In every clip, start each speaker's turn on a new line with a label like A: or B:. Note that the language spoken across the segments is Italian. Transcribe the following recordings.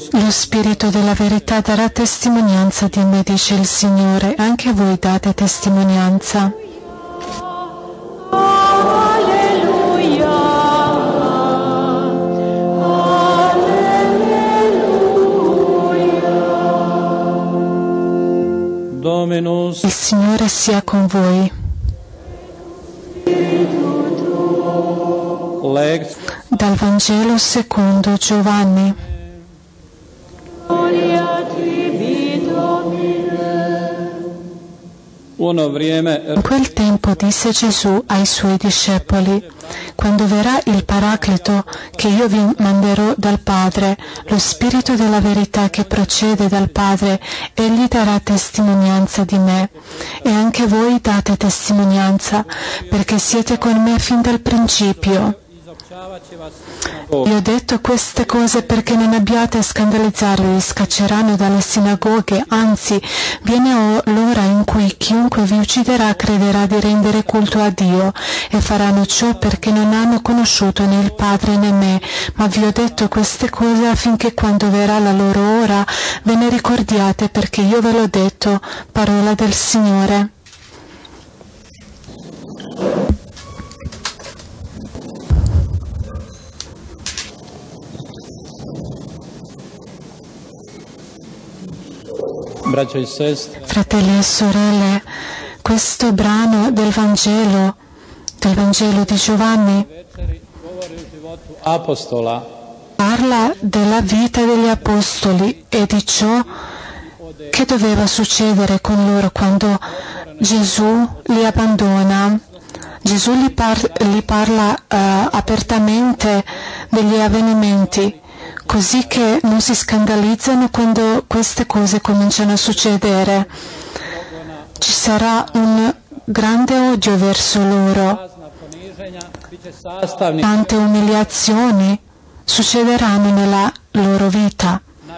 A: Lo Spirito della verità darà testimonianza di me, dice il Signore. Anche voi date testimonianza.
B: Dominus.
A: Il Signore sia con voi. Dal Vangelo secondo Giovanni. In quel tempo disse Gesù ai suoi discepoli: quando verrà il Paracleto che io vi manderò dal Padre, lo Spirito della verità che procede dal Padre, egli darà testimonianza di me. E anche voi date testimonianza, perché siete con me fin dal principio. Vi ho detto queste cose perché non abbiate a scandalizzarvi, vi scacceranno dalle sinagoghe, anzi, viene l'ora in cui chiunque vi ucciderà crederà di rendere culto a Dio, e faranno ciò perché non hanno conosciuto né il Padre né me, ma vi ho detto queste cose affinché quando verrà la loro ora ve ne ricordiate, perché io ve l'ho detto, parola del Signore. Fratelli e sorelle, questo brano del Vangelo di Giovanni parla della vita degli Apostoli e di ciò che doveva succedere con loro quando Gesù li abbandona. Gesù li parla apertamente degli avvenimenti, così che non si scandalizzano quando queste cose cominciano a succedere. Ci sarà un grande odio verso loro. Tante umiliazioni succederanno nella loro vita.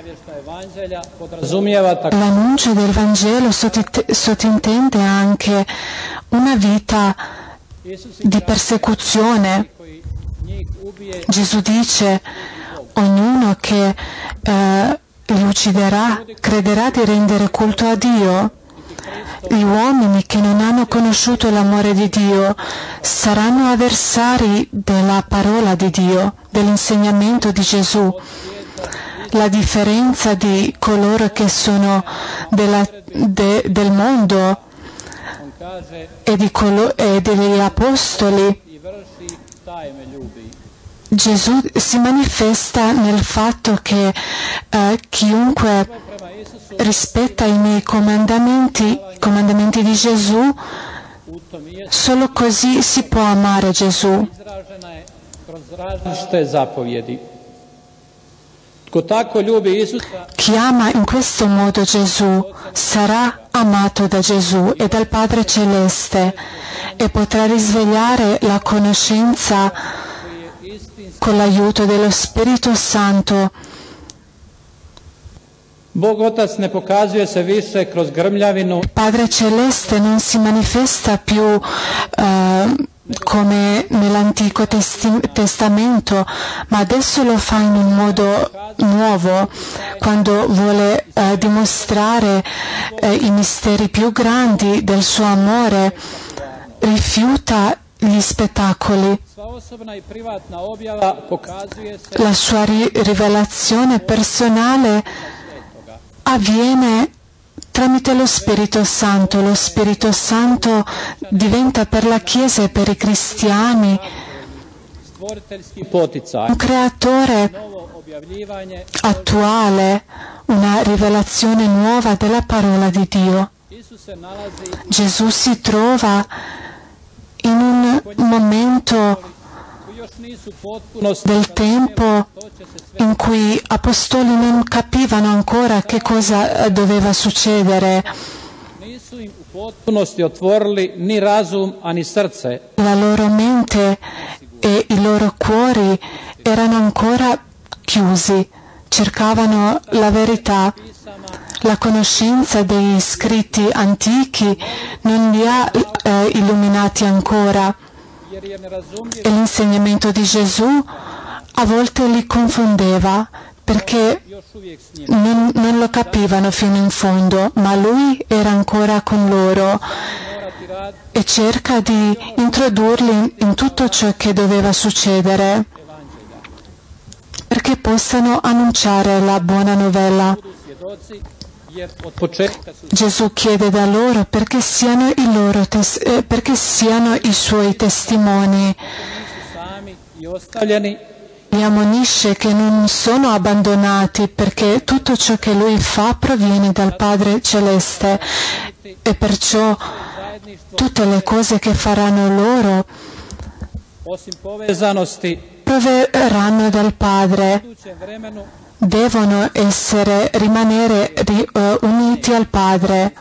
A: L'annuncio del Vangelo sottintende anche una vita di persecuzione. Gesù dice: ognuno che li ucciderà crederà di rendere culto a Dio. Gli uomini che non hanno conosciuto l'amore di Dio saranno avversari della parola di Dio, dell'insegnamento di Gesù. La differenza di coloro che sono del mondo e degli Apostoli, Gesù si manifesta nel fatto che chiunque rispetta i miei comandamenti di Gesù, solo così si può amare Gesù. Chi ama in questo modo Gesù sarà amato da Gesù e dal Padre Celeste e potrà risvegliare la conoscenza con l'aiuto dello Spirito Santo. Il Padre Celeste non si manifesta più come nell'Antico Testamento, ma adesso lo fa in un modo nuovo, quando vuole dimostrare i misteri più grandi del suo amore, rifiuta gli spettacoli. La sua rivelazione personale avviene tramite lo Spirito Santo. Lo Spirito Santo diventa per la Chiesa e per i cristiani un creatore attuale, una rivelazione nuova della parola di Dio. Gesù si trova in un momento del tempo in cui gli apostoli non capivano ancora che cosa doveva succedere. La loro mente e i loro cuori erano ancora chiusi, cercavano la verità. La conoscenza dei scritti antichi non li ha illuminati ancora. E l'insegnamento di Gesù a volte li confondeva, perché non lo capivano fino in fondo, ma lui era ancora con loro e cerca di introdurli in tutto ciò che doveva succedere perché possano annunciare la buona novella. Gesù chiede da loro perché siano i suoi testimoni. Li ammonisce che non sono abbandonati perché tutto ciò che lui fa proviene dal Padre Celeste e perciò tutte le cose che faranno loro proverranno dal Padre. Devono rimanere uniti al Padre.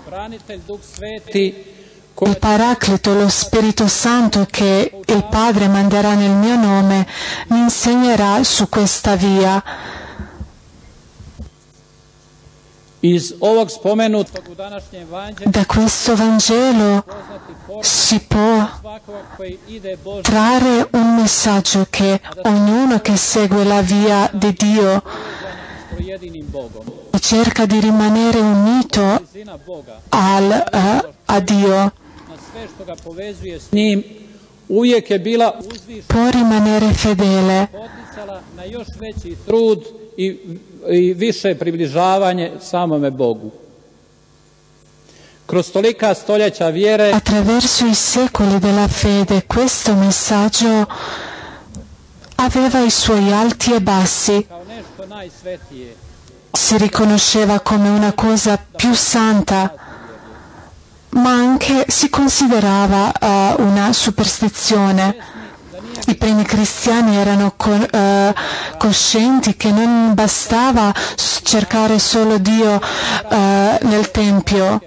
A: Il Paraclito, lo Spirito Santo che il Padre manderà nel mio nome, mi insegnerà su questa via. Da questo Vangelo si può trarre un messaggio che ognuno che segue la via di Dio e cerca di rimanere unito a Dio può rimanere fedele.
B: I više približavanje samome Bogu. Kroz tolika stoljeća vjere,
A: attraverso i secoli della fede, questo messaggio aveva i suoi alti e bassi.
B: kao nešto najsvetije,
A: Si riconosceva come una cosa più santa, ma anche si considerava una superstizione. I primi cristiani erano coscienti che non bastava cercare solo Dio nel Tempio.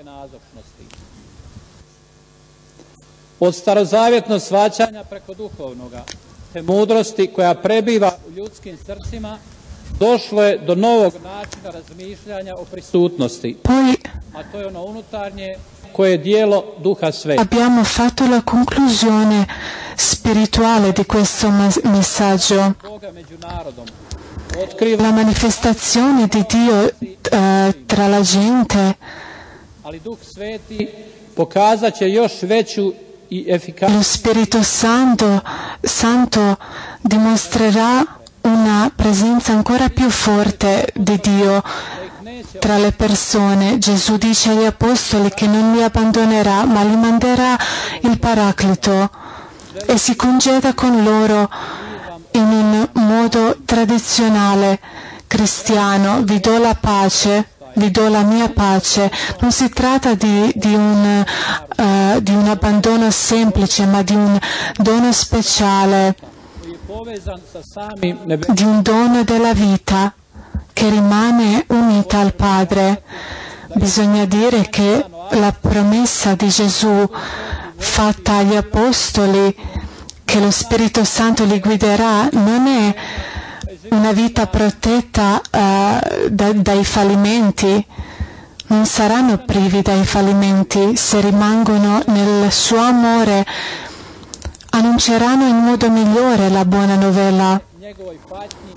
B: od starozavjetnog shvaćanja preko duhovnoga, te mudrosti koja prebiva u ljudskim srcima, došlo je do novog načina razmišljanja o prisutnosti,
A: Poi
B: a to je ono unutarnje koje je dijelo Duha Svetog.
A: abbiamo fatto la conclusione spirituale di questo messaggio.
B: Boga među narodom otkriva,
A: La manifestazione di Dio tra la gente,
B: ali Duh Sveti pokazat će još veću i
A: lo
B: efikasniju
A: Spirito Santo dimostrerà una presenza ancora più forte di Dio tra le persone. Gesù dice agli Apostoli che non li abbandonerà, ma li manderà il Paraclito e si congeda con loro in un modo tradizionale cristiano. Vi do la pace, vi do la mia pace. Non si tratta di un abbandono semplice, ma di un dono speciale,
B: koji je povezan sa samim nebeskim.
A: di un dono della vita che rimane unita al Padre. Bisogna dire che la promessa di Gesù fatta agli Apostoli, che lo Spirito Santo li guiderà, non è una vita protetta dai fallimenti. Non saranno privi dai fallimenti se rimangono nel suo amore. Annunceranno in modo migliore la buona novella
B: njegovoj patnji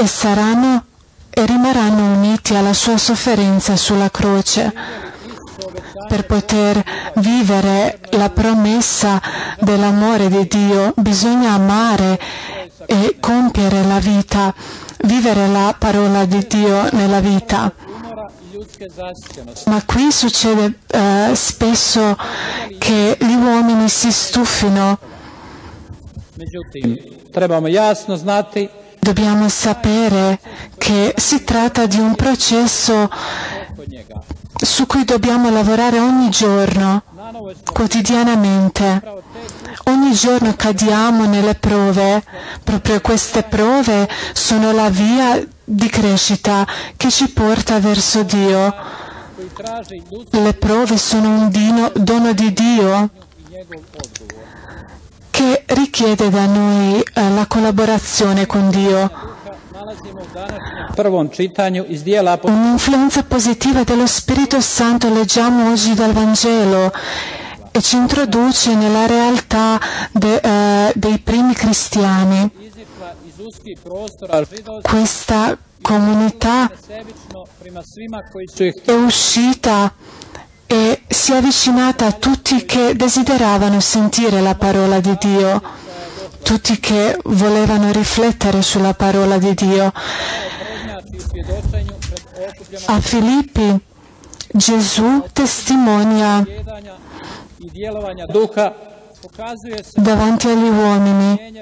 A: e rimarranno uniti alla sua sofferenza sulla croce per poter vivere la promessa dell'amore di Dio. Bisogna amare e compiere la vita, vivere la parola di Dio nella vita.
B: umora i ljudske zasitjenosti.
A: Ma qui succede spesso che gli uomini si stufino.
B: Međutim, trebamo jasno znati
A: Dobbiamo sapere che si tratta di un processo
B: kod njega.
A: su cui dobbiamo lavorare ogni giorno,
B: Na novoj
A: quotidianamente. Ogni giorno cadiamo nelle prove. Proprio queste prove sono la via di crescita che ci porta verso Dio.
B: koji traži ljudski
A: Le prove sono un dono di Dio
B: i njegov odgovor.
A: che richiede da noi la collaborazione con Dio.
B: Nalazimo u današnjem prvom čitanju iz dijela
A: Un'influenza positiva dello Spirito Santo leggiamo oggi dal Vangelo e ci introduce nella realtà dei primi cristiani.
B: izišla iz
A: questa comunità è uscita e si è avvicinata a tutti che desideravano sentire la parola di Dio, tutti che volevano riflettere sulla parola di Dio. A Filippi Gesù testimonia davanti agli uomini.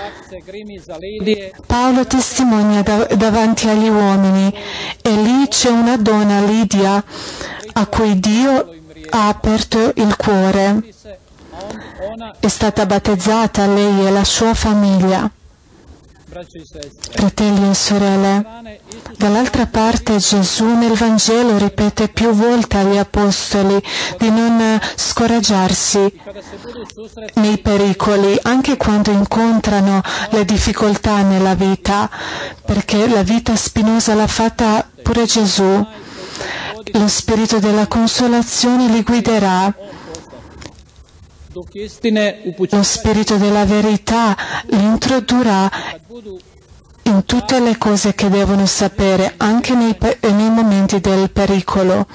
A: Paolo testimonia davanti agli uomini e lì c'è una donna, Lidia, a cui Dio ha aperto il cuore. È stata battezzata lei e la sua famiglia. Fratelli e sorelle, dall'altra parte Gesù nel Vangelo ripete più volte agli apostoli di non scoraggiarsi nei pericoli, anche quando incontrano le difficoltà nella vita, perché la vita spinosa l'ha fatta pure Gesù. Lo spirito della consolazione li guiderà. Lo spirito della verità li introdurrà in tutte le cose che devono sapere, anche nei momenti del pericolo.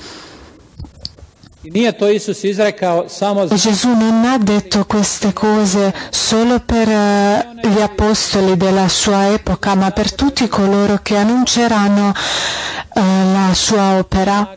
A: Gesù non ha detto queste cose solo per gli apostoli della sua epoca, ma per tutti coloro che annunceranno la sua opera.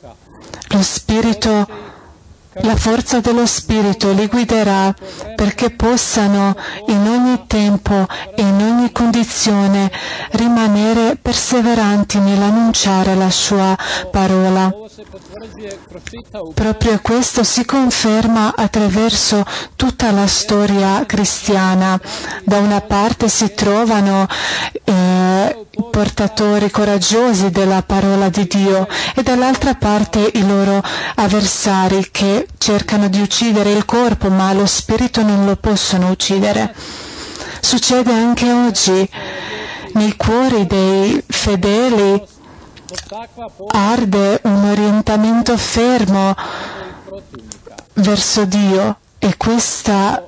A: La forza dello Spirito li guiderà perché possano in ogni tempo e in ogni condizione rimanere perseveranti nell'annunciare la sua parola. Proprio questo si conferma attraverso tutta la storia cristiana. Da una parte si trovano portatori coraggiosi della parola di Dio e dall'altra parte i loro avversari che cercano di uccidere il corpo, ma lo spirito non lo possono uccidere. Succede anche oggi. Nei cuori dei fedeli arde un orientamento fermo verso Dio e questa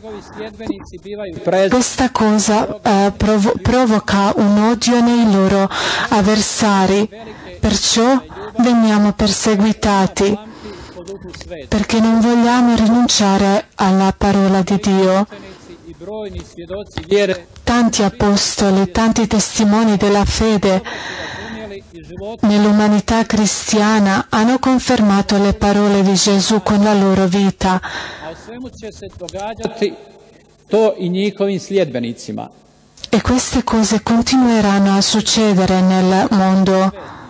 A: cosa provoca un odio nei loro avversari, perciò veniamo perseguitati, perché non vogliamo rinunciare alla parola di Dio. Tanti apostoli, tanti testimoni della fede nell'umanità cristiana hanno confermato le parole di Gesù con la loro vita. E queste cose continueranno a succedere nel mondo.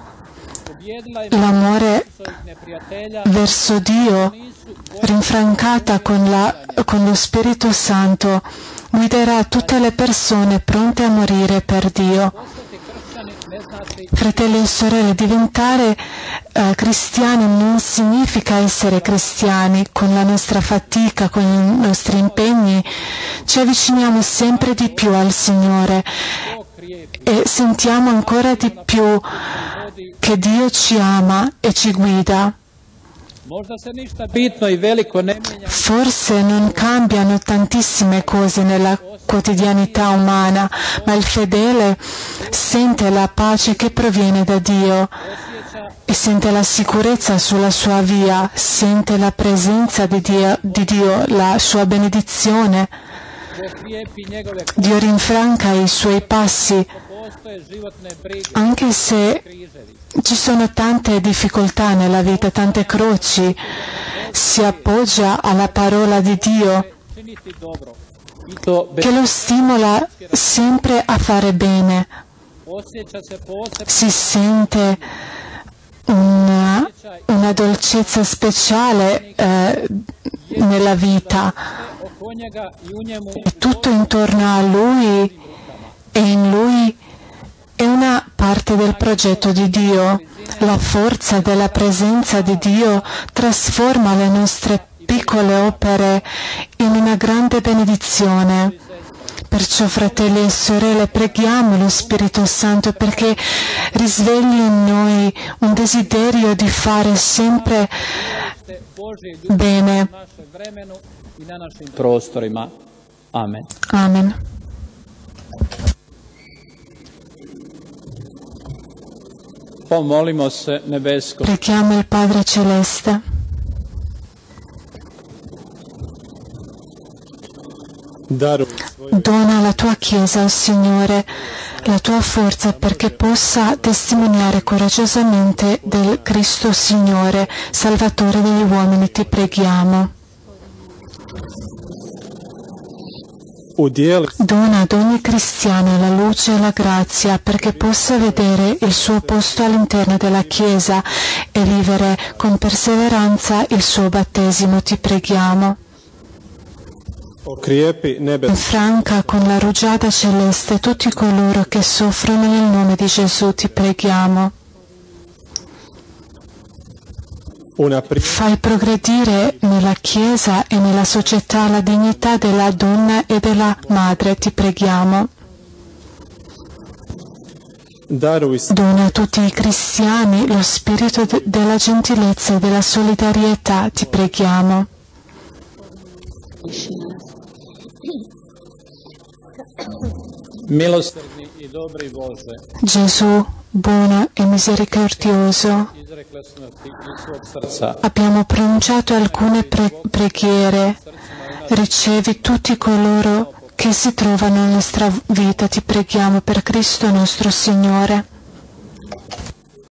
A: L'amore verso Dio, rinfrancata con lo Spirito Santo, guiderà tutte le persone pronte a morire per Dio. Fratelli e sorelle, diventare cristiani non significa essere cristiani. Con la nostra fatica, con i nostri impegni, ci avviciniamo sempre di più al Signore e sentiamo ancora di più che Dio ci ama e ci guida. Forse non cambiano tantissime cose nella quotidianità umana, ma il fedele sente la pace che proviene da Dio e sente la sicurezza sulla sua via, sente la presenza di Dio, la sua benedizione. Dio rinfranca i suoi passi, anche se ci sono tante difficoltà nella vita, tante croci, si appoggia alla parola di Dio che lo stimola sempre a fare bene. Si sente una dolcezza speciale nella vita. E tutto intorno a Lui e in Lui è una parte del progetto di Dio. La forza della presenza di Dio trasforma le nostre piccole opere in una grande benedizione. Perciò, fratelli e sorelle, preghiamo lo Spirito Santo perché risvegli in noi un desiderio di fare sempre bene.
B: Prostorima. Amen.
A: Amen.
B: Pomolimo se nebesko.
A: Preghiamo il Padre Celeste. Dona alla tua Chiesa, o Signore, la tua forza perché possa testimoniare coraggiosamente del Cristo Signore, Salvatore degli uomini, ti preghiamo. Dona ad ogni cristiano la luce e la grazia perché possa vedere il suo posto all'interno della Chiesa e vivere con perseveranza il suo battesimo, ti preghiamo. Infranca con la rugiada celeste tutti coloro che soffrono nel nome di Gesù, ti preghiamo. Fai progredire nella Chiesa e nella società la dignità della donna e della madre, ti preghiamo. Dona a tutti i cristiani lo spirito della gentilezza e della solidarietà, ti preghiamo.
B: Milosrdni i dobri Bože,
A: Gesù, buono e misericordioso,
B: izrekli smo ti iz svog srca.
A: abbiamo pronunciato alcune preghiere. Ricevi tutti coloro che si trovano nella nostra vita, ti preghiamo per Cristo nostro Signore.